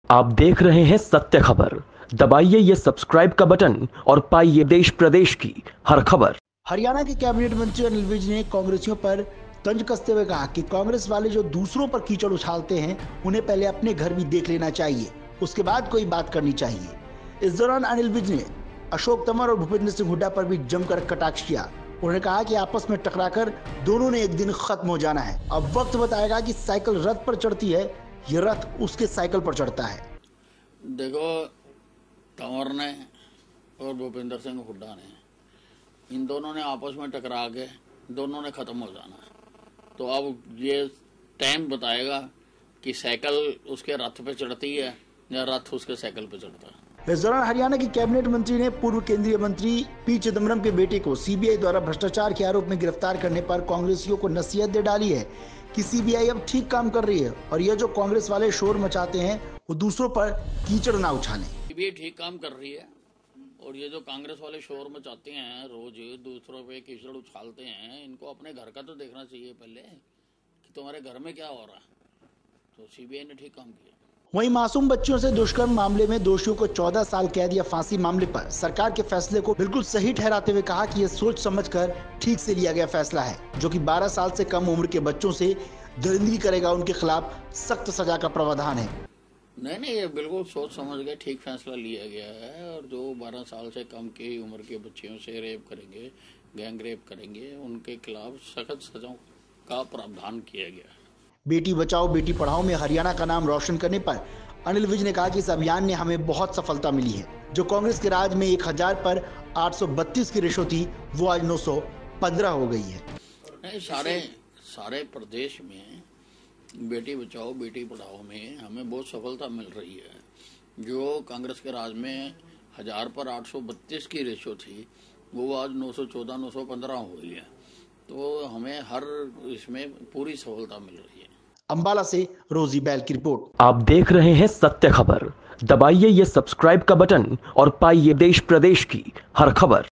आप देख रहे हैं सत्य खबर। दबाइए ये सब्सक्राइब का बटन और पाइए देश प्रदेश की हर खबर। हरियाणा के कैबिनेट मंत्री अनिल विज ने कांग्रेसियों पर तंज कसते हुए कहा कि कांग्रेस वाले जो दूसरों पर कीचड़ उछालते हैं उन्हें पहले अपने घर भी देख लेना चाहिए, उसके बाद कोई बात करनी चाहिए। इस दौरान अनिल विज ने अशोक तंवर और भूपेंद्र सिंह हुड्डा पर भी जमकर कटाक्ष किया। उन्होंने कहा कि आपस में टकराकर दोनों ने एक दिन खत्म हो जाना है। अब वक्त बताएगा कि साइकिल रथ पर चढ़ती है, यह रथ उसके साइकिल पर चढ़ता है। देखो, तंवर ने और भूपेंद्र सिंह हुड्डा ने, इन दोनों ने आपस में टकरा के दोनों ने खत्म हो जाना है। तो अब ये टाइम बताएगा कि साइकिल उसके रथ पे चढ़ती है या रथ उसके साइकिल पे चढ़ता है। इस दौरान हरियाणा की कैबिनेट मंत्री ने पूर्व केंद्रीय मंत्री पी चिदम्बरम के बेटे को सीबीआई द्वारा भ्रष्टाचार के आरोप में गिरफ्तार करने पर कांग्रेसियों को नसीहत दे डाली है कि सीबीआई अब ठीक काम कर रही है और ये जो कांग्रेस वाले शोर मचाते हैं वो दूसरों पर कीचड़ ना उछालें। सीबीआई ठीक काम कर रही है और ये जो कांग्रेस वाले शोर मचाते हैं, रोज दूसरों पे कीचड़ उछालते हैं, इनको अपने घर का तो देखना चाहिए पहले कि तुम्हारे घर में क्या हो रहा है। तो सीबीआई ने ठीक काम किया। वहीं मासूम बच्चियों से दुष्कर्म मामले में दोषियों को 14 साल कैद या फांसी मामले पर सरकार के फैसले को बिल्कुल सही ठहराते हुए कहा कि यह सोच समझकर ठीक से लिया गया फैसला है, जो कि 12 साल से कम उम्र के बच्चों से दरिंदगी करेगा, उनके खिलाफ सख्त सजा का प्रावधान है। नहीं, ये बिल्कुल सोच समझ के ठीक फैसला लिया गया है। और जो 12 साल से कम की उम्र के बच्चियों से रेप करेंगे, गैंग रेप करेंगे, उनके खिलाफ सख्त सजाओं का प्रावधान किया गया है। बेटी बचाओ बेटी पढ़ाओ में हरियाणा का नाम रोशन करने पर अनिल विज ने कहा कि इस अभियान ने हमें बहुत सफलता मिली है। जो कांग्रेस के राज में 1000 पर 832 की रेशो थी, वो आज 915 हो गई है। नहीं, सारे प्रदेश में बेटी बचाओ बेटी पढ़ाओ में हमें बहुत सफलता मिल रही है। जो कांग्रेस के राज में 1000 पर 832 की रेशो थी, वो आज 914 915 हो गई है। तो हमें हर इसमें पूरी सफलता मिल रही है। अंबाला से रोजी बैल की रिपोर्ट। आप देख रहे हैं सत्य खबर। दबाइए ये सब्सक्राइब का बटन और पाइए देश प्रदेश की हर खबर।